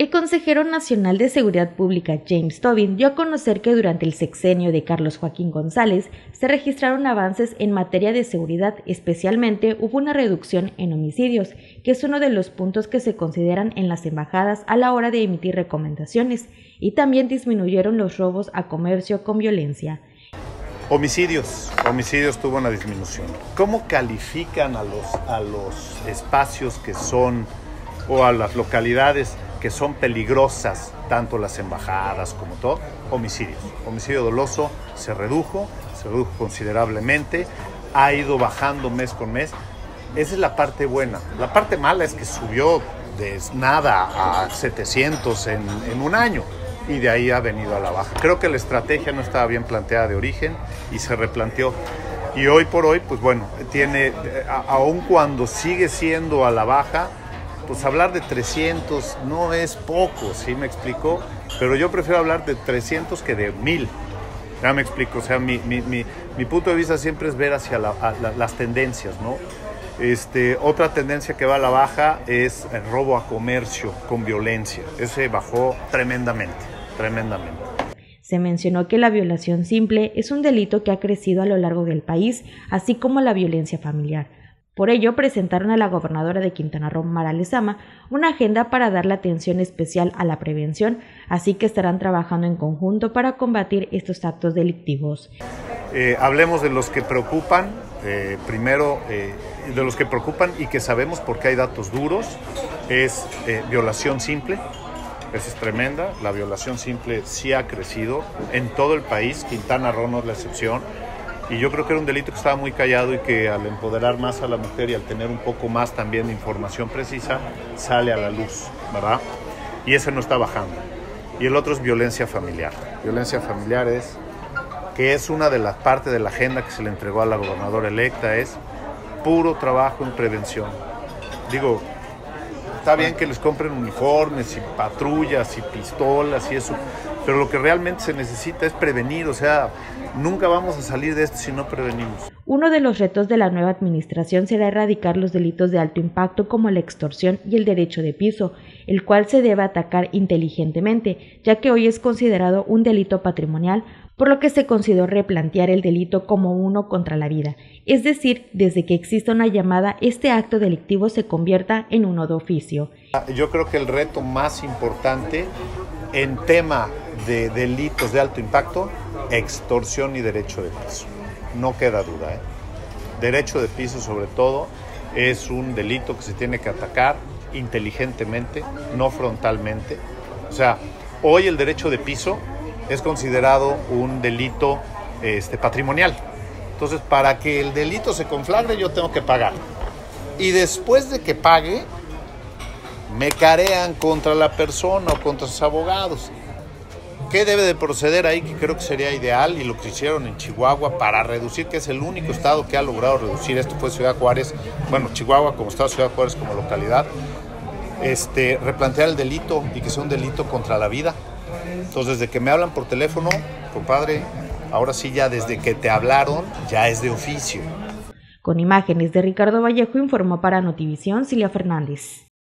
El consejero nacional de Seguridad Pública, James Tobin, dio a conocer que durante el sexenio de Carlos Joaquín González se registraron avances en materia de seguridad, especialmente hubo una reducción en homicidios, que es uno de los puntos que se consideran en las embajadas a la hora de emitir recomendaciones, y también disminuyeron los robos a comercio con violencia. Homicidios tuvo una disminución. ¿Cómo califican a los espacios que son, o a las localidades que son peligrosas, tanto las embajadas como todo? Homicidios. Homicidio doloso se redujo considerablemente, ha ido bajando mes con mes. Esa es la parte buena. La parte mala es que subió de nada a 700 en un año y de ahí ha venido a la baja. Creo que la estrategia no estaba bien planteada de origen y se replanteó. Y hoy por hoy, pues bueno, aun cuando sigue siendo a la baja, pues hablar de 300 no es poco, ¿sí me explico? Pero yo prefiero hablar de 300 que de 1000. Ya me explico, o sea, mi punto de vista siempre es ver hacia las tendencias, ¿no? Otra tendencia que va a la baja es el robo a comercio con violencia. Ese bajó tremendamente. Se mencionó que la violación simple es un delito que ha crecido a lo largo del país, así como la violencia familiar. Por ello, presentaron a la gobernadora de Quintana Roo, Mara Lezama, una agenda para darle atención especial a la prevención, así que estarán trabajando en conjunto para combatir estos actos delictivos. Hablemos de los que preocupan, primero de los que preocupan y que sabemos porque hay datos duros, es violación simple. Esa es tremenda, la violación simple sí ha crecido en todo el país, Quintana Roo no es la excepción. Y yo creo que era un delito que estaba muy callado y que al empoderar más a la mujer y al tener un poco más también de información precisa, sale a la luz, ¿verdad? Y ese no está bajando. Y el otro es violencia familiar. Violencia familiar es una de las partes de la agenda que se le entregó a la gobernadora electa, es puro trabajo en prevención. Digo, está bien que les compren uniformes y patrullas y pistolas y eso, pero lo que realmente se necesita es prevenir, o sea, nunca vamos a salir de esto si no prevenimos. Uno de los retos de la nueva administración será erradicar los delitos de alto impacto como la extorsión y el derecho de piso, el cual se debe atacar inteligentemente, ya que hoy es considerado un delito patrimonial, por lo que se consideró replantear el delito como uno contra la vida, es decir, desde que exista una llamada, este acto delictivo se convierta en uno de oficio. Yo creo que el reto más importante en tema de delitos de alto impacto, extorsión y derecho de piso. No queda duda, ¿eh? Derecho de piso, sobre todo, es un delito que se tiene que atacar inteligentemente, no frontalmente. O sea, hoy el derecho de piso es considerado un delito patrimonial. Entonces, para que el delito se conflagre, yo tengo que pagar. Y después de que pague, me carean contra la persona o contra sus abogados. ¿Qué debe de proceder ahí? Que creo que sería ideal, y lo que hicieron en Chihuahua para reducir, que es el único estado que ha logrado reducir esto, fue Ciudad Juárez, bueno, Chihuahua como estado, Ciudad Juárez como localidad, replantear el delito y que sea un delito contra la vida. Entonces, desde que me hablan por teléfono, compadre, ahora sí ya desde que te hablaron, ya es de oficio. Con imágenes de Ricardo Vallejo, informó para Notivisión Cilia Fernández.